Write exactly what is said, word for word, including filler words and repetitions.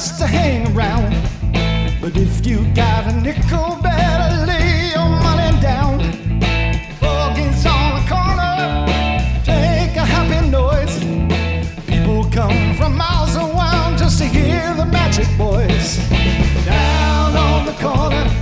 just to hang around. But if you got a nickel, better lay your money down. Bogey's on the corner, make a happy noise. People come from miles around just to hear the Magic Boys. Down on the corner,